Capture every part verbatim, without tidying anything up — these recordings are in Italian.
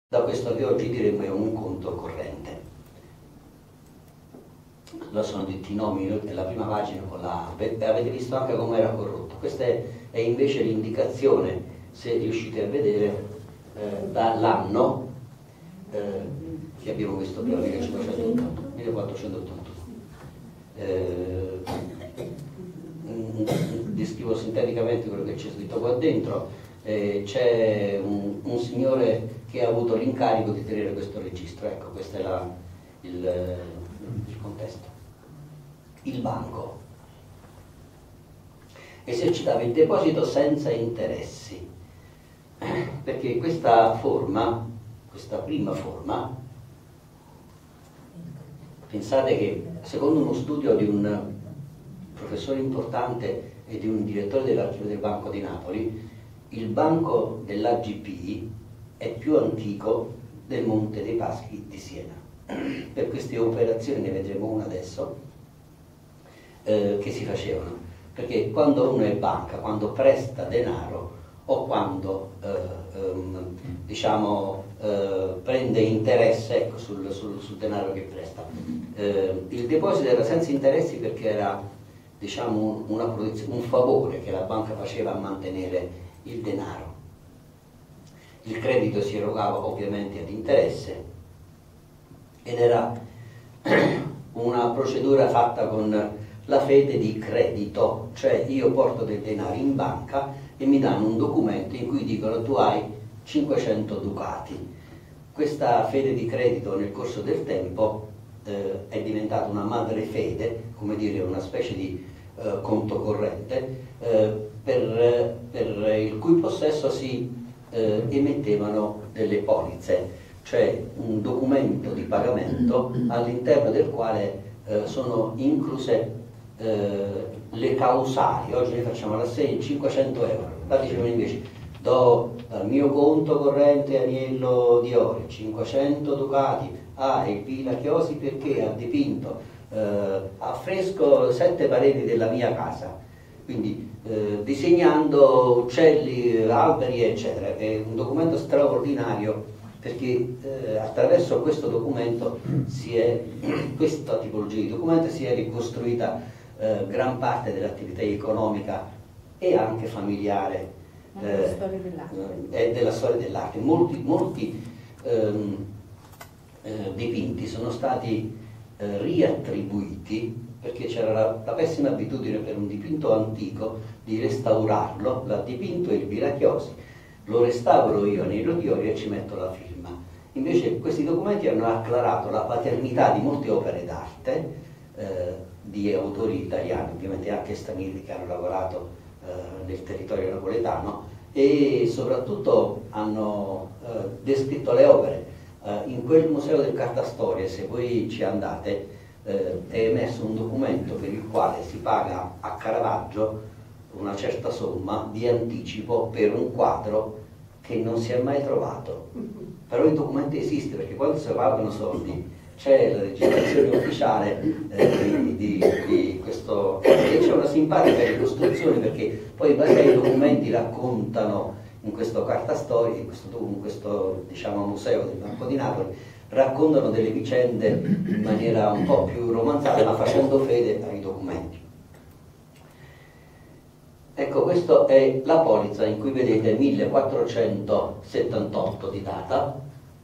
da questo che oggi diremmo è un conto corrente. Là sono detti i nomi della prima pagina con la A. Avete visto anche come era corrotto. Questa è, è invece l'indicazione, se riuscite a vedere, eh, dall'anno eh, che abbiamo visto prima, millequattrocentottantuno. Eh, descrivo sinteticamente quello che c'è scritto qua dentro. Eh, c'è un, un signore che ha avuto l'incarico di tenere questo registro. Ecco, questo è la, il, il contesto. Il banco esercitava il deposito senza interessi, perché questa forma, questa prima forma, pensate che secondo uno studio di un professore importante e di un direttore dell'archivio del Banco di Napoli, il banco dell'A G P è più antico del Monte dei Paschi di Siena. Per queste operazioni, ne vedremo una adesso, eh, che si facevano. Perché quando uno è banca, quando presta denaro o quando eh, ehm, diciamo, eh, prende interesse, ecco, sul, sul, sul denaro che presta, eh, il deposito era senza interessi perché era, diciamo, una protezione, un favore che la banca faceva a mantenere il denaro. Il credito si erogava ovviamente ad interesse ed era una procedura fatta con la fede di credito, cioè io porto del denaro in banca e mi danno un documento in cui dicono tu hai cinquecento ducati. Questa fede di credito nel corso del tempo eh, è diventata una madre fede, come dire una specie di eh, conto corrente, eh, per, per il cui possesso si eh, emettevano delle polizze, cioè un documento di pagamento all'interno del quale eh, sono incluse eh, le causali. Oggi ne facciamo l'assegno cinquecento euro, là dicevano invece do dal mio conto corrente Aniello Diori cinquecento ducati a Elvira Chiosi perché ha dipinto eh, a fresco sette pareti della mia casa, quindi eh, disegnando uccelli, alberi eccetera. È un documento straordinario perché eh, attraverso questo documento si è, questa tipologia di documento si è ricostruita eh, gran parte dell'attività economica e anche familiare eh, e della storia dell'arte. Molti, molti ehm, eh, dipinti sono stati eh, riattribuiti perché c'era la, la pessima abitudine per un dipinto antico di restaurarlo. L'ha dipinto Elvira Chiosi, lo restauro io Aniello Diori e ci metto la firma. Invece questi documenti hanno acclarato la paternità di molte opere d'arte eh, di autori italiani, ovviamente anche stranieri che hanno lavorato eh, nel territorio napoletano, e soprattutto hanno eh, descritto le opere. Eh, in quel museo del Cartastorie, se voi ci andate, eh, è emesso un documento per il quale si paga a Caravaggio una certa somma di anticipo per un quadro che non si è mai trovato. Però il documento esiste perché quando si pagano soldi c'è la registrazione ufficiale eh, di, di, di questo, e c'è una simpatica ricostruzione perché poi vari documenti raccontano in questo Cartastorie, in questo, in questo diciamo, museo del Banco di Napoli, raccontano delle vicende in maniera un po' più romanzata ma facendo fede ai documenti. Ecco, questa è la polizza in cui vedete millequattrocentosettantotto di data.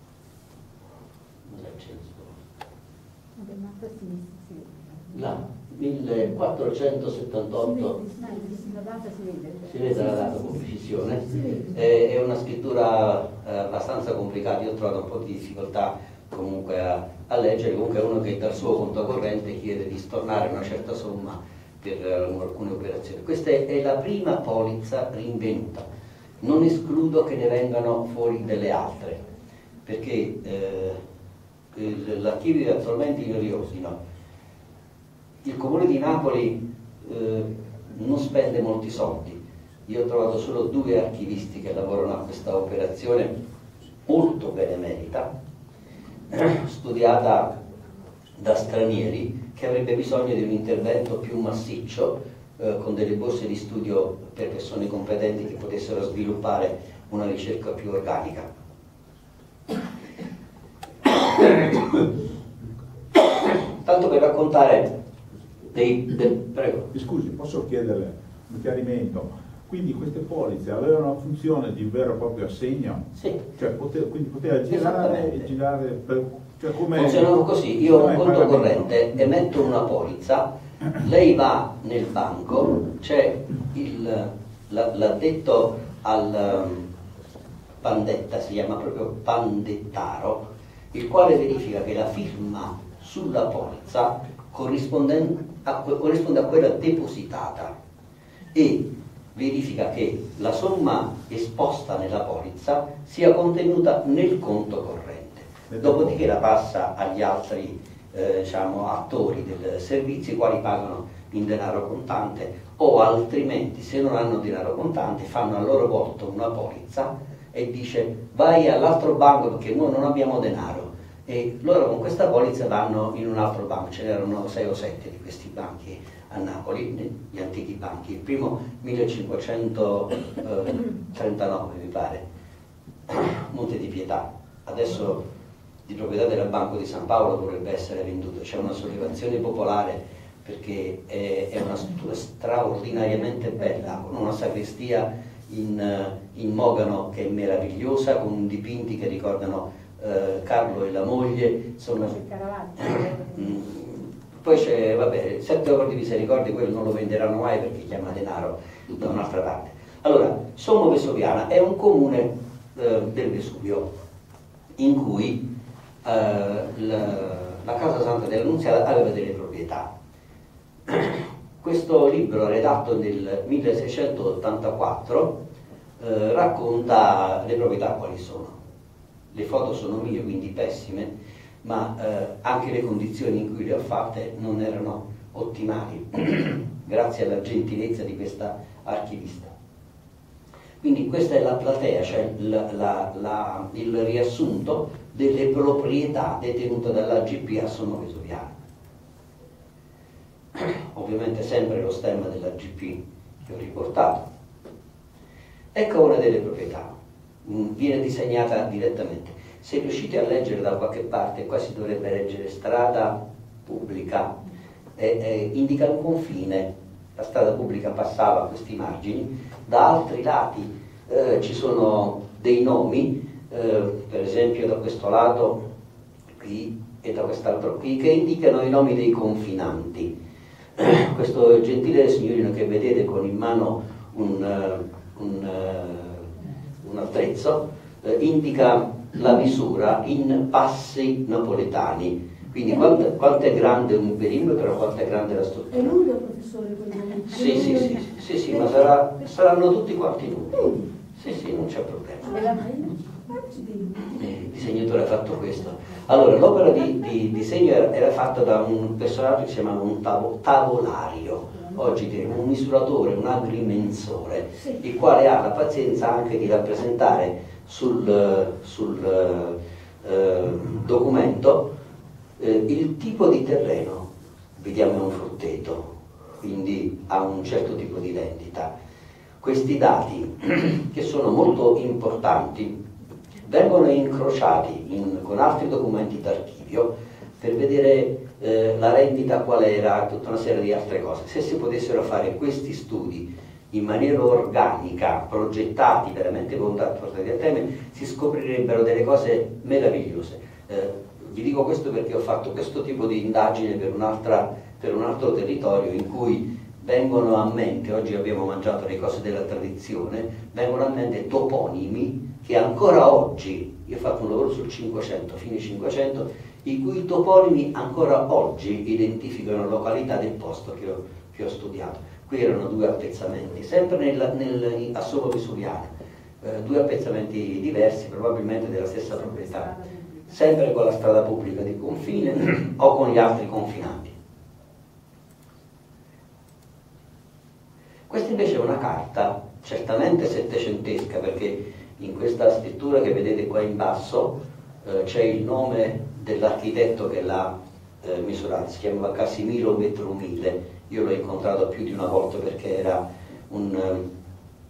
Là, millequattrocentosettantotto, si vede la data con precisione, è, è una scrittura eh, abbastanza complicata, io ho trovato un po' di difficoltà comunque a, a leggere. Comunque è uno che dal suo conto corrente chiede di stornare una certa somma per uh, alcune operazioni. Questa è, è la prima polizza rinvenuta, non escludo che ne vengano fuori delle altre, perché eh, l'archivio è attualmente in riordino. Il Comune di Napoli eh, non spende molti soldi. Io ho trovato solo due archivisti che lavorano a questa operazione molto benemerita, studiata da stranieri, che avrebbe bisogno di un intervento più massiccio, eh, con delle borse di studio per persone competenti che potessero sviluppare una ricerca più organica. Tanto per raccontare dei... De, prego. Scusi, posso chiederle un chiarimento? Quindi queste polizze avevano la funzione di vero e proprio assegno? Sì. Cioè, poteva, quindi poteva girare e girare per... Cioè, come... Funzionano così, io ho un conto corrente, emetto una polizza, lei va nel banco, c'è l'addetto al um, pandetta, si chiama proprio pandettaro, il quale verifica che la firma sulla polizza corrisponde a, corrisponde a quella depositata e verifica che la somma esposta nella polizza sia contenuta nel conto corrente. Dopodiché la passa agli altri eh, diciamo, attori del servizio, i quali pagano in denaro contante, o altrimenti, se non hanno denaro contante, fanno a loro volta una polizza e dice vai all'altro banco perché noi non abbiamo denaro, e loro con questa polizza vanno in un altro banco. Ce n'erano sei o sette di questi banchi a Napoli, gli antichi banchi, il primo millecinquecentotrentanove mi pare, Monte di Pietà, adesso di proprietà del Banco di San Paolo, dovrebbe essere venduto. C'è una sollevazione popolare perché è, è una struttura straordinariamente bella, con una sagrestia in, in mogano che è meravigliosa, con dipinti che ricordano eh, Carlo e la moglie. Sono... Poi c'è, vabbè, sette ore di misericordia, quello non lo venderanno mai perché chiama denaro da un'altra parte. Allora, Sommo Vesuviana è un comune eh, del Vesuvio in cui eh, la, la Casa Santa dell'Annunziata aveva delle proprietà. Questo libro, redatto nel milleseicentottantaquattro, eh, racconta le proprietà quali sono. Le foto sono mie, quindi pessime, ma eh, anche le condizioni in cui le ho fatte non erano ottimali, grazie alla gentilezza di questa archivista. Quindi questa è la platea, cioè la, la, la, il riassunto delle proprietà detenute dall'A G P a Sommo Vesuviana. Ovviamente sempre lo stemma dell'A G P che ho riportato. Ecco una delle proprietà, viene disegnata direttamente. Se riuscite a leggere da qualche parte, qua si dovrebbe leggere strada pubblica, eh, eh, indica un confine. La strada pubblica passava a questi margini, da altri lati eh, ci sono dei nomi, eh, per esempio da questo lato qui e da quest'altro qui, che indicano i nomi dei confinanti. Questo gentile signorino che vedete con in mano un, un, un attrezzo eh, indica la misura in passi napoletani, quindi quanto, quanto è grande un perimetro, quanto è grande la struttura. È lungo, professore, quello? Sì, sì, sì, sì, sì, ma sarà, saranno tutti quanti nudi. Sì, sì, non c'è problema. Il disegnatore ha fatto questo. Allora, l'opera di, di disegno era, era fatta da un personaggio che si chiamava un tavo, tavolario, oggi diremo un misuratore, un agrimensore, il quale ha la pazienza anche di rappresentare sul, sul eh, documento eh, il tipo di terreno. Vediamo un frutteto, quindi ha un certo tipo di rendita. Questi dati, che sono molto importanti, vengono incrociati in, con altri documenti d'archivio per vedere eh, la rendita qual era, tutta una serie di altre cose. Se si potessero fare questi studi in maniera organica, progettati veramente con portati a termine, si scoprirebbero delle cose meravigliose. Eh, vi dico questo perché ho fatto questo tipo di indagine per, un'altra, per un altro territorio in cui vengono a mente, oggi abbiamo mangiato le cose della tradizione, vengono a mente toponimi che ancora oggi, io ho fatto un lavoro sul Cinquecento, fine Cinquecento, i cui toponimi ancora oggi identificano località del posto che ho, che ho studiato. Qui erano due appezzamenti, sempre nel, nel, a Sommo Vesuviano, eh, due appezzamenti diversi, probabilmente della stessa proprietà, sempre con la strada pubblica di confine o con gli altri confinanti. Questa invece è una carta certamente settecentesca, perché in questa scrittura che vedete qua in basso eh, c'è il nome dell'architetto che l'ha eh, misurato, si chiamava Casimiro Vetrumile. Io l'ho incontrato più di una volta perché era un um,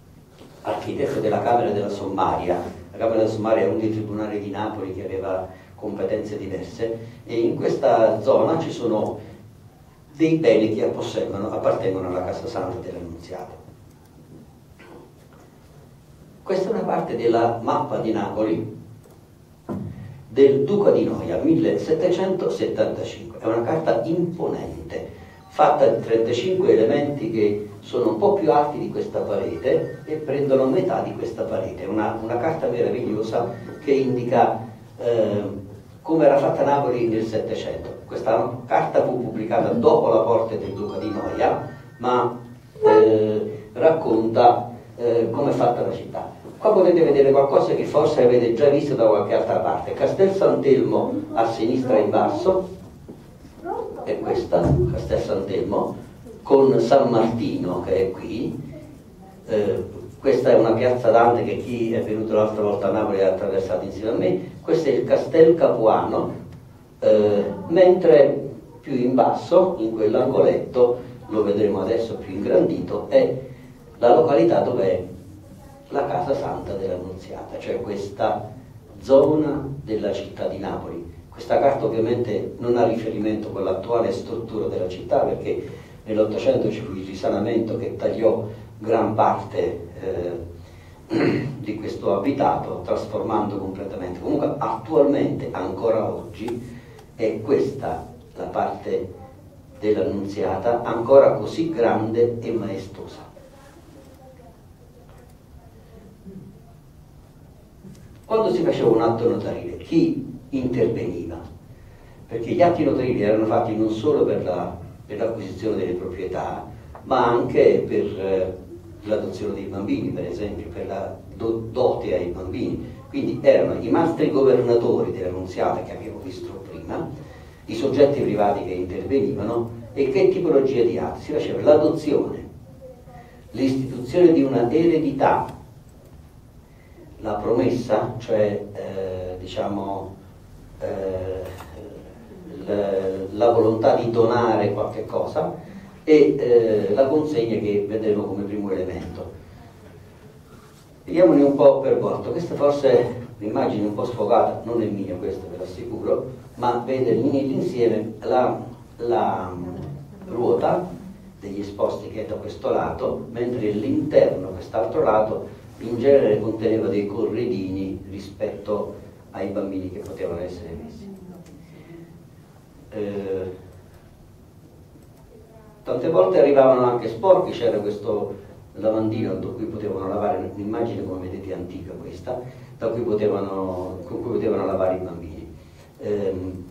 architetto della Camera della Sommaria. La Camera della Sommaria è uno dei tribunali di Napoli che aveva competenze diverse, e in questa zona ci sono dei beni che appartengono alla Casa Santa dell'Annunziata. Questa è una parte della mappa di Napoli del Duca di Noia, millesettecentosettantacinque. È una carta imponente, fatta di trentacinque elementi che sono un po' più alti di questa parete e prendono metà di questa parete. È una, una carta meravigliosa che indica eh, come era fatta Napoli nel Settecento. Questa carta fu pubblicata dopo la morte del Duca di Noia, ma eh, racconta eh, come è fatta la città. Qua potete vedere qualcosa che forse avete già visto da qualche altra parte. Castel Sant'Elmo a sinistra in basso, è questa, Castel Sant'Elmo, con San Martino che è qui. Eh, questa è una piazza Dante che chi è venuto l'altra volta a Napoli ha attraversato insieme a me. Questo è il Castel Capuano, eh, mentre più in basso, in quell'angoletto, lo vedremo adesso più ingrandito, è la località dove è la Casa Santa dell'Annunziata, cioè questa zona della città di Napoli. Questa carta ovviamente non ha riferimento con l'attuale struttura della città, perché nell'Ottocento ci fu il risanamento che tagliò gran parte eh, di questo abitato, trasformando completamente. Comunque attualmente, ancora oggi, è questa la parte dell'Annunziata, ancora così grande e maestosa. Quando si faceva un atto notarile, chi interveniva? Perché gli atti notarili erano fatti non solo per la, per l'acquisizione delle proprietà, ma anche per eh, l'adozione dei bambini, per esempio, per la do, dote ai bambini. Quindi erano i mastri governatori dell'Annunziata che abbiamo visto prima, i soggetti privati che intervenivano, e che tipologia di atti? Si faceva l'adozione, l'istituzione di una eredità, la promessa, cioè eh, diciamo eh, la, la volontà di donare qualche cosa, e eh, la consegna che vedremo come primo elemento. Vediamone un po' per volta. Questa forse è un'immagine un po' sfocata, non è mia questa, ve l'assicuro, ma vede l'insieme la, la ruota degli esposti che è da questo lato, mentre l'interno, quest'altro lato, in genere conteneva dei corredini rispetto ai bambini che potevano essere messi. Eh, tante volte arrivavano anche sporchi, c'era questo lavandino da cui potevano lavare, un'immagine come vedete antica questa, da cui potevano, con cui potevano lavare i bambini. Eh,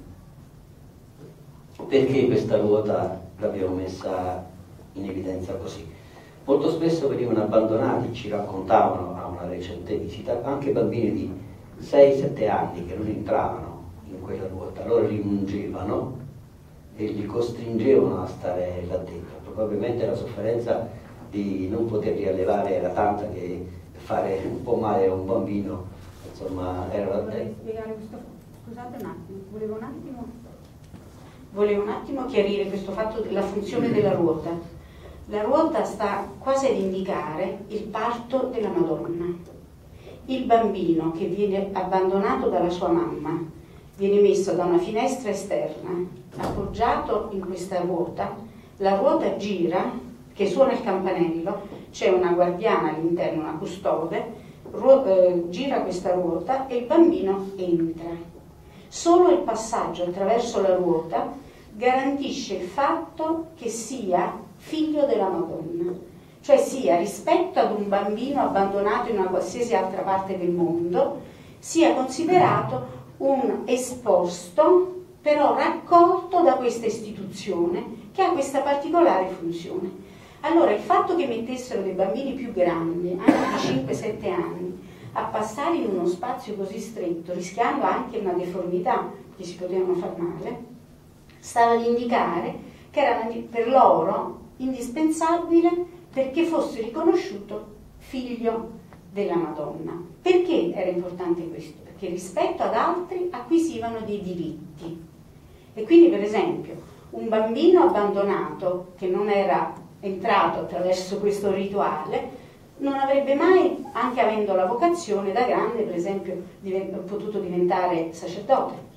perché questa ruota l'abbiamo messa in evidenza così? Molto spesso venivano abbandonati, ci raccontavano a una recente visita, anche bambini di sei sette anni che non entravano in quella ruota, loro li mungevano e li costringevano a stare là dentro. Probabilmente la sofferenza di non poterli allevare era tanta che fare un po' male a un bambino, insomma, era... Vorrei spiegare questo, scusate un attimo, volevo un attimo, volevo un attimo chiarire questo fatto della funzione della ruota. La ruota sta quasi ad indicare il parto della Madonna. Il bambino che viene abbandonato dalla sua mamma viene messo da una finestra esterna, appoggiato in questa ruota, la ruota gira, che suona il campanello, c'è una guardiana all'interno, una custode, ru- eh, gira questa ruota e il bambino entra. Solo il passaggio attraverso la ruota garantisce il fatto che sia figlio della Madonna, cioè sia, rispetto ad un bambino abbandonato in una qualsiasi altra parte del mondo, sia considerato un esposto, però raccolto da questa istituzione che ha questa particolare funzione. Allora, il fatto che mettessero dei bambini più grandi, anche di cinque sette anni, a passare in uno spazio così stretto, rischiando anche una deformità, che si potevano far male, stava ad indicare che era per loro indispensabile perché fosse riconosciuto figlio della Madonna. Perché era importante questo? Perché rispetto ad altri acquisivano dei diritti. E quindi, per esempio, un bambino abbandonato che non era entrato attraverso questo rituale non avrebbe mai, anche avendo la vocazione da grande, per esempio, divent- potuto diventare sacerdote.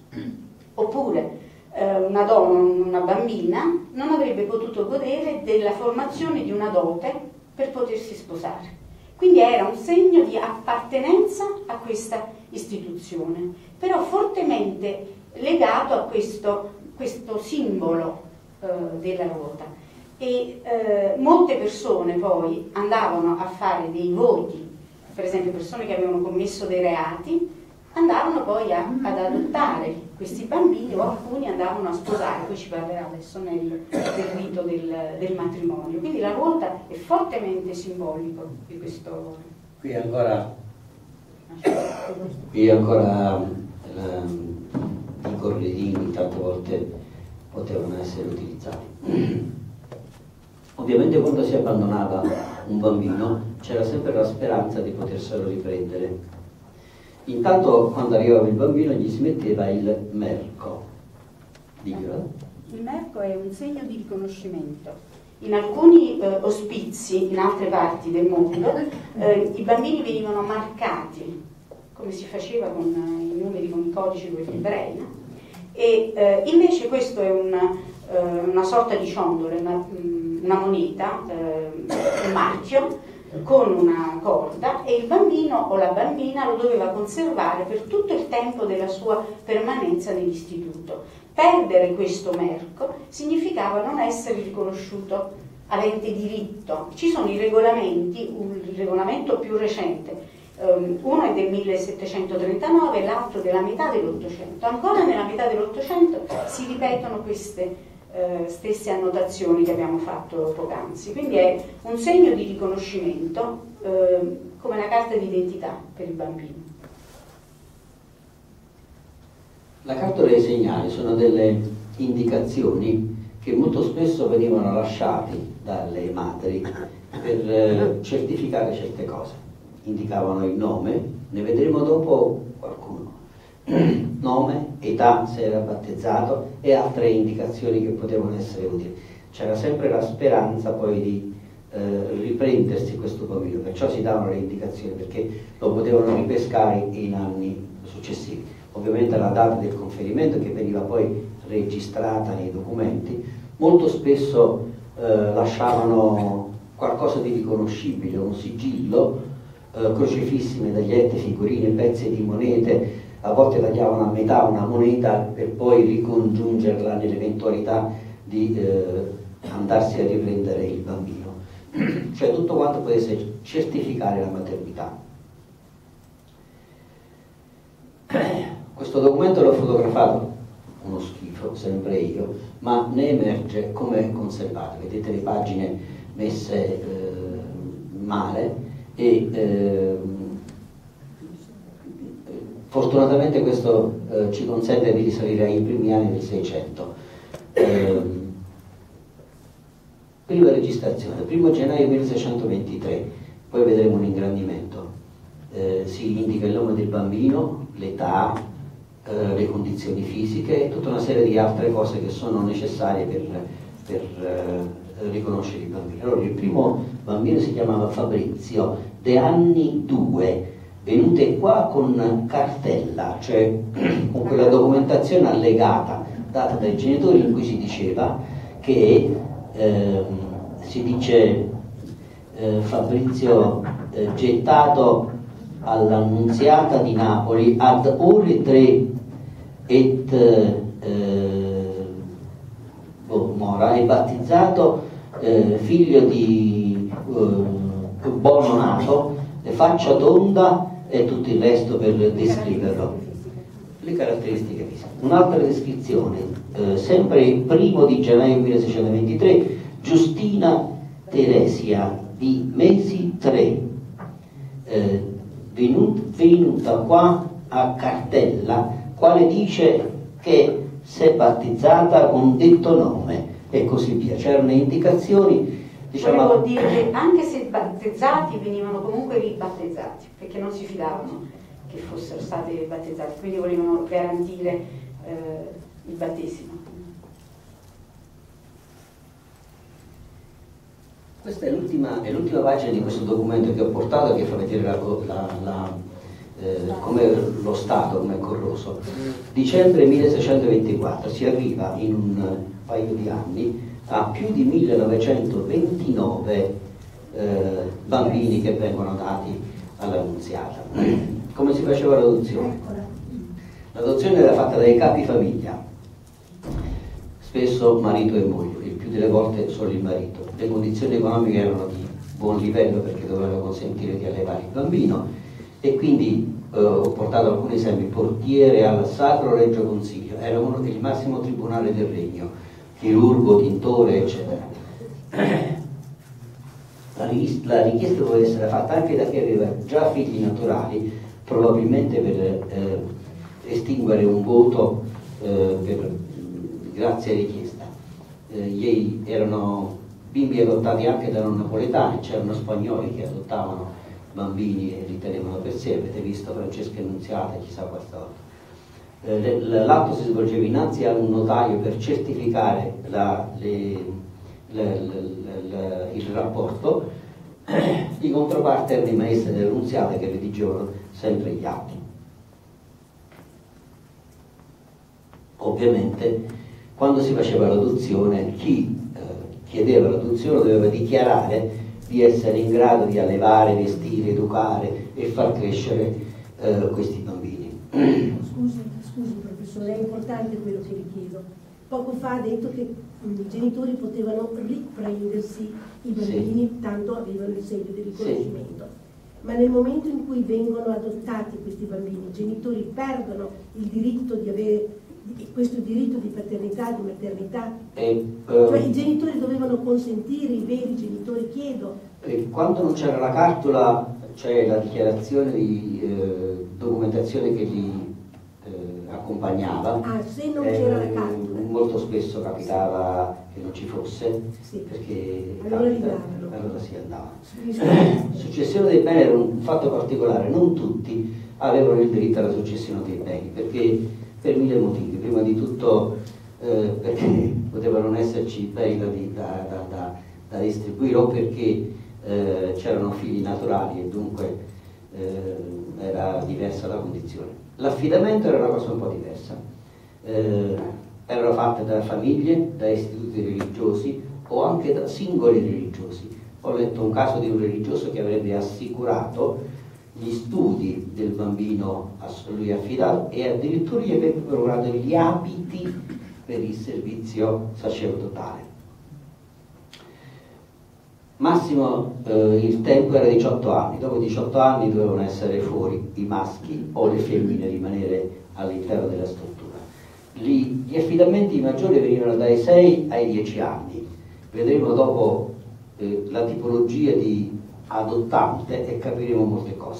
Oppure eh, una donna, una bambina, non avrebbe potuto godere della formazione di una dote per potersi sposare. Quindi era un segno di appartenenza a questa istituzione, però fortemente legato a questo, questo simbolo eh, della ruota. E eh, molte persone poi andavano a fare dei voti, per esempio persone che avevano commesso dei reati, andavano poi a, ad adottare questi bambini, o alcuni andavano a sposare, poi ci parlerà adesso nel, del rito del, del matrimonio. Quindi la ruota è fortemente simbolico di questo. Qui ancora, qui ancora la, i corredini tante volte potevano essere utilizzati. Ovviamente quando si abbandonava un bambino c'era sempre la speranza di poterselo riprendere. Intanto quando arrivava il bambino gli si metteva il merco. Diglielo. Il merco è un segno di riconoscimento. In alcuni eh, ospizi, in altre parti del mondo, eh, i bambini venivano marcati, come si faceva con eh, i numeri, con i codici, con gli ebrei, no? E eh, invece questo è una, eh, una sorta di ciondole, una, una moneta, eh, un marchio, con una corda, e il bambino o la bambina lo doveva conservare per tutto il tempo della sua permanenza nell'istituto. Perdere questo merco significava non essere riconosciuto avente diritto. Ci sono i regolamenti, un, il regolamento più recente, um, uno è del millesettecentotrentanove e l'altro della metà dell'Ottocento. Ancora nella metà dell'Ottocento si ripetono queste Eh, stesse annotazioni che abbiamo fatto poc'anzi. Quindi è un segno di riconoscimento, eh, come una carta d'identità per il bambino. La cartola dei segnali sono delle indicazioni che molto spesso venivano lasciate dalle madri per eh, certificare certe cose. Indicavano il nome, ne vedremo dopo qualcuno. Nome, età, se era battezzato e altre indicazioni che potevano essere utili. C'era sempre la speranza poi di eh, riprendersi questo bambino, perciò si davano le indicazioni, perché lo potevano ripescare in anni successivi. Ovviamente la data del conferimento, che veniva poi registrata nei documenti, molto spesso eh, lasciavano qualcosa di riconoscibile, un sigillo, eh, crocifissi, medagliette, figurine, pezzi di monete. A volte tagliavano a metà una moneta per poi ricongiungerla nell'eventualità di eh, andarsi a riprendere il bambino. Cioè tutto quanto potesse certificare la maternità. Questo documento l'ho fotografato, uno schifo, sempre io, ma ne emerge come è conservato. Vedete le pagine messe eh, male e eh, fortunatamente questo eh, ci consente di risalire ai primi anni del Seicento. Eh, prima registrazione, primo gennaio milleseicentoventitré, poi vedremo un ingrandimento. Eh, si indica il nome del bambino, l'età, eh, le condizioni fisiche e tutta una serie di altre cose che sono necessarie per, per eh, riconoscere i bambini. Allora, il primo bambino si chiamava Fabrizio, de anni due, venute qua con cartella, cioè con quella documentazione allegata data dai genitori in cui si diceva che eh, si dice eh, Fabrizio eh, gettato all'Annunziata di Napoli ad ore tre et eh, oh, mora, è battezzato eh, figlio di eh, buono nato, faccia tonda e tutto il resto per descriverlo. Le caratteristiche fisiche. Un'altra descrizione, eh, sempre il primo di gennaio milleseicentoventitré, Giustina Teresia di mesi tre, eh, venut, venuta qua a cartella, quale dice che si è battezzata con detto nome e così via. C'erano indicazioni. Diciamo, volevo dire che anche se battezzati venivano comunque ribattezzati, perché non si fidavano che fossero stati battezzati, quindi volevano garantire eh, il battesimo. Questa è l'ultima, è l'ultima pagina di questo documento che ho portato, che fa vedere la, la, la, eh, come lo Stato, come è corroso. Dicembre milleseicentoventiquattro si arriva in un paio di anni a più di millenovecentoventinove eh, bambini che vengono dati all'Annunziata. Come si faceva l'adozione? L'adozione era fatta dai capi famiglia, spesso marito e moglie, il più delle volte solo il marito. Le condizioni economiche erano di buon livello perché dovevano consentire di allevare il bambino, e quindi eh, ho portato alcuni esempi: portiere al Sacro Regio Consiglio, era uno del massimo tribunale del regno, chirurgo, tintore, eccetera. La richiesta doveva essere fatta anche da chi aveva già figli naturali, probabilmente per eh, estinguere un voto eh, per grazia richiesta. Eh, gli erano bimbi adottati anche da non napoletani, c'erano spagnoli che adottavano bambini e li tenevano per sé. Avete visto Francesca Annunziata, chissà questa volta. Eh, l'atto si svolgeva innanzi a un notaio per certificare la, le, le, le, le, il rapporto. Di controparte erano i maestri delle Annunziate che redigevano sempre gli atti. Ovviamente quando si faceva l'adozione, chi eh, chiedeva l'adozione doveva dichiarare di essere in grado di allevare, vestire, educare e far crescere eh, questi bambini. Scusi, scusi professore, è importante quello che vi chiedo. Poco fa ha detto che i genitori potevano riprendersi i bambini, sì, tanto avevano il segno di riconoscimento. Sì. Ma nel momento in cui vengono adottati questi bambini, i genitori perdono il diritto di avere questo diritto di paternità, di maternità. E, uh, cioè i genitori dovevano consentire, i veri genitori, chiedo. E quando non c'era la cartola, c'è la dichiarazione di eh, documentazione che li eh, accompagnava. Ah, se non eh, c'era la cartola. Molto spesso capitava che non ci fosse, sì, perché allora, capita, allora si andava. Successione dei beni era un fatto particolare, non tutti avevano il diritto alla successione dei beni, perché per mille motivi. Prima di tutto eh, perché potevano non esserci beni da, da, da, da distribuire, o perché eh, c'erano figli naturali e dunque eh, era diversa la condizione. L'affidamento era una cosa un po' diversa. Eh, erano fatte da famiglie, da istituti religiosi o anche da singoli religiosi. Ho letto un caso di un religioso che avrebbe assicurato gli studi del bambino a lui affidato e addirittura gli avrebbe procurato gli abiti per il servizio sacerdotale. Massimo eh, il tempo era diciotto anni, dopo diciotto anni dovevano essere fuori i maschi o le femmine rimanere all'interno della struttura. Gli, gli affidamenti maggiori venivano dai sei ai dieci anni. Vedremo dopo eh, la tipologia di adottante e capiremo molte cose.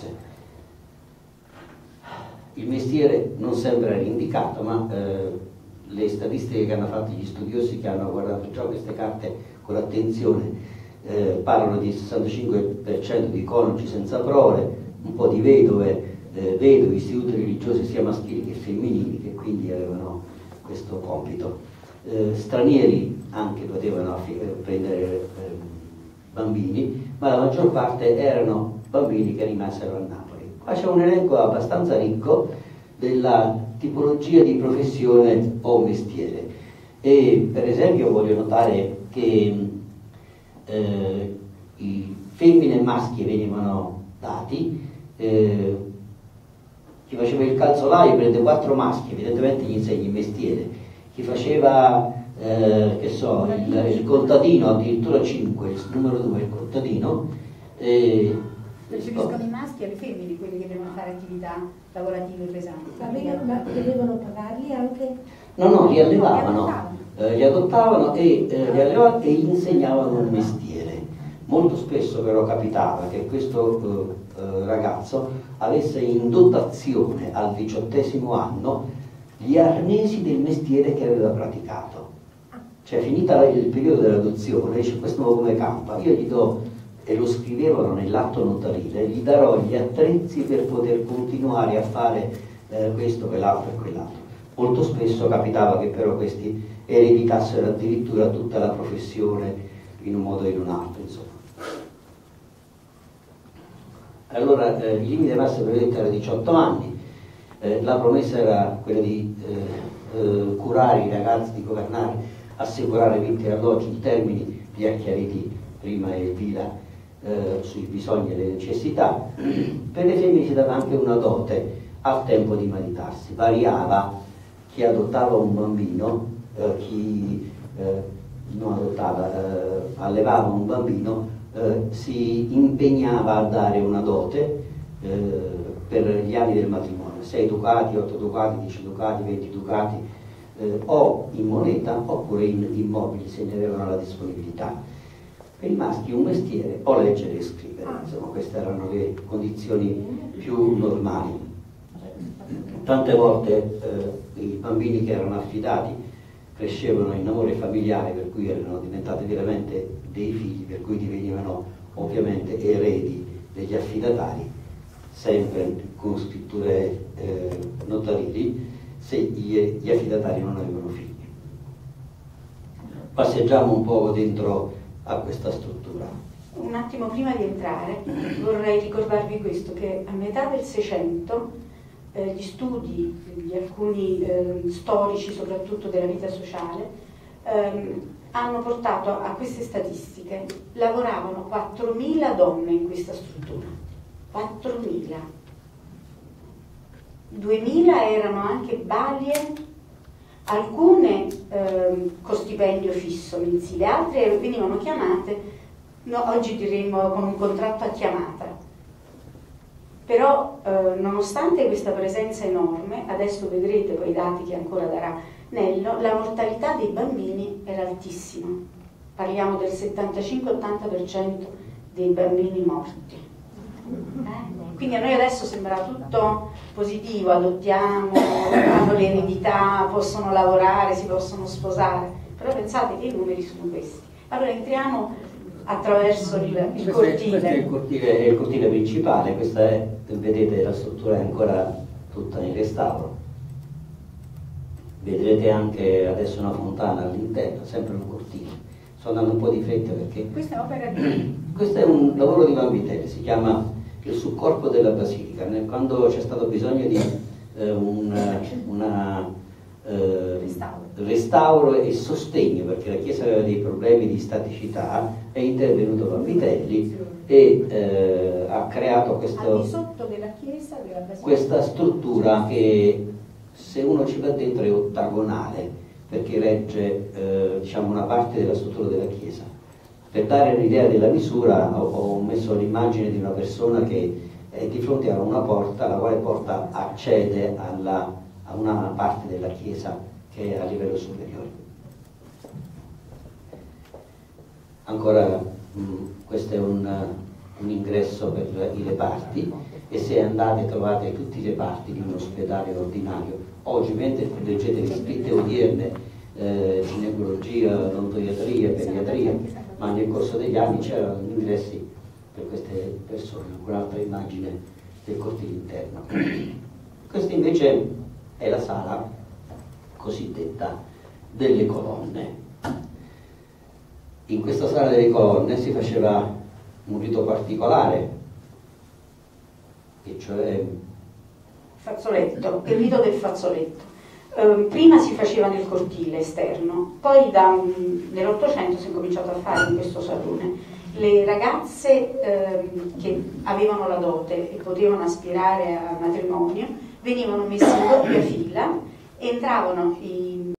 Il mestiere non sempre era indicato, ma eh, le statistiche che hanno fatto gli studiosi che hanno guardato già queste carte con attenzione eh, parlano di sessantacinque per cento di coniugi senza prole, un po' di vedove, eh, vedovi, istituti religiosi sia maschili che femminili, che quindi avevano questo compito. Eh, stranieri anche potevano prendere eh, bambini, ma la maggior parte erano bambini che rimasero a Napoli. Qua c'è un elenco abbastanza ricco della tipologia di professione o mestiere, e per esempio voglio notare che eh, i femmine e maschi venivano dati. Eh, chi faceva il calzolaio prende quattro maschi, evidentemente gli insegna il mestiere. Chi faceva eh, che so, il, il contadino addirittura cinque, il numero due, il contadino. Eh, Preferiscono i maschi alle femmine, quelli che devono fare attività lavorative pesanti. Ma dovevano pagarli anche? No, no, li allevavano, eh, li adottavano e, eh, li allevavano e gli insegnavano un mestiere. Molto spesso però capitava che questo eh, ragazzo avesse in dotazione al diciottesimo anno gli arnesi del mestiere che aveva praticato. Cioè, finita il periodo dell'adozione, dice: questo come campa, io gli do, e lo scrivevano nell'atto notarile, gli darò gli attrezzi per poter continuare a fare eh, questo, quell'altro e quell'altro. Molto spesso capitava che però questi ereditassero addirittura tutta la professione in un modo o in un altro, insomma. Allora eh, il limite massimo prevedente era diciotto anni, eh, la promessa era quella di eh, eh, curare i ragazzi, di governare, assicurare vitto e alloggio. I termini li ha chiariti prima Elvira eh, sui bisogni e le necessità. Per le femmine si dava anche una dote al tempo di maritarsi, variava chi adottava un bambino, eh, chi eh, non adottava, eh, allevava un bambino, eh, si impegnava a dare una dote eh, per gli anni del matrimonio, sei ducati, otto ducati, dieci ducati, venti ducati, eh, o in moneta oppure in immobili se ne avevano la disponibilità. Per i maschi un mestiere o leggere e scrivere, insomma queste erano le condizioni più normali. Tante volte eh, i bambini che erano affidati crescevano in amore familiare, per cui erano diventati veramente dei figli, per cui divenivano ovviamente eredi degli affidatari, sempre con scritture eh, notarili, se gli, gli affidatari non avevano figli. Passeggiamo un po' dentro a questa struttura. Un attimo prima di entrare vorrei ricordarvi questo, che a metà del Seicento eh, gli studi di alcuni eh, storici, soprattutto della vita sociale, ehm, hanno portato a queste statistiche. Lavoravano quattromila donne in questa struttura, quattromila. duemila erano anche balie, alcune ehm, con stipendio fisso mensile, altre venivano chiamate, no, oggi diremmo con un contratto a chiamata. Però eh, nonostante questa presenza enorme, adesso vedrete poi i dati che ancora darà Nello, la mortalità dei bambini era altissima. Parliamo del settantacinque ottanta per cento dei bambini morti. Eh? Quindi a noi adesso sembra tutto positivo, adottiamo, hanno l'eredità, possono lavorare, si possono sposare, però pensate che i numeri sono questi. Allora entriamo attraverso il, il questo cortile. È, questo è il cortile, è il cortile principale, questa è, vedete, la struttura è ancora tutta in restauro. Vedrete anche adesso una fontana all'interno, sempre un cortile. Sto andando un po' di fretta perché... Questa è opera di... Questo è un lavoro di Vanvitelli, si chiama il subcorpo della basilica. Quando c'è stato bisogno di eh, un una, eh, Restauro. restauro e sostegno, perché la Chiesa aveva dei problemi di staticità, è intervenuto Vanvitelli e eh, ha creato questo, al di sotto della chiesa della basilica. questa struttura che, se uno ci va dentro, è ottagonale, perché regge eh, diciamo una parte della struttura della chiesa. Per dare un'idea della misura ho, ho messo l'immagine di una persona che è di fronte a una porta, la quale porta accede alla, a una parte della chiesa che è a livello superiore. Ancora mh, questo è un, un ingresso per i reparti, e se andate trovate tutti i reparti di un ospedale ordinario. Oggi, mentre leggete le scritte odierne, eh, ginecologia, odontoiatria, pediatria, ma nel corso degli anni c'erano ingressi per queste persone. Un'altra immagine del cortile interno. Questa invece è la sala cosiddetta delle colonne. In questa sala delle colonne si faceva un rito particolare, e cioè fazzoletto, il rito del fazzoletto. Eh, prima si faceva nel cortile esterno, poi da, nell'Ottocento si è cominciato a fare in questo salone. Le ragazze eh, che avevano la dote e potevano aspirare al matrimonio venivano messe in doppia fila, entravano i